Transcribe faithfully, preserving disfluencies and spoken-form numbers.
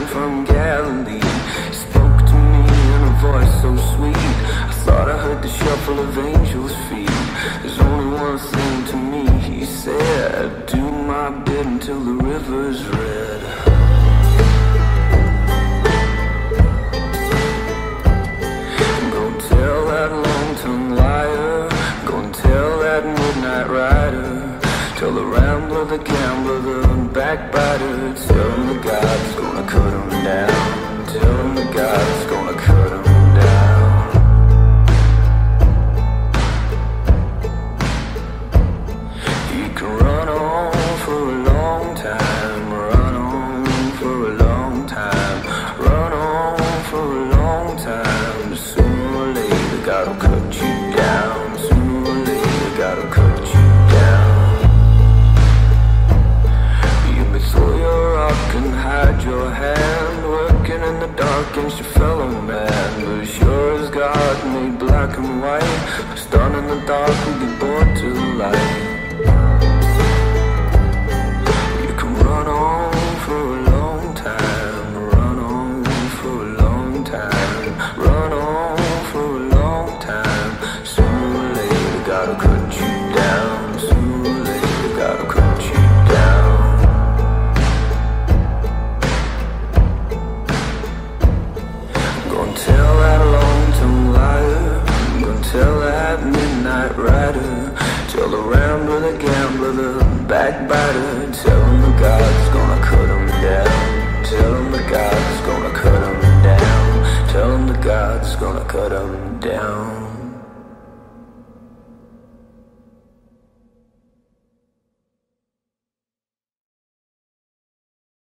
from Galilee. He spoke to me in a voice so sweet. I thought I heard the shuffle of angels' feet. There's only one thing to me, he said, do my bit until the river's red. Go tell that long-tongued liar, go and tell that midnight rider, tell the rambler, the gambler, the backbiter, tell him the God's gonna cut him down, tell him the God's gonna cut him down. He can run on for a long time, run on for a long time, run on for a long time, but sooner or later God'll cut you down, sooner or later God'll cut you down. Throw your rock and hide your hand, working in the dark against your fellow man. But as sure as God made black and white, first done in the dark will be born to the light. You can run on for a long time, run on for a long time, run on for a long time. Sooner or later God'll cut you down, sooner or later God'll cut you down. Tell that long-tongued liar, I'm gonna tell that midnight rider, tell the rambler, the gambler, the backbiter, tell him the God's gonna cut him down, tell him the God's gonna cut him down, tell him the God's gonna cut him down.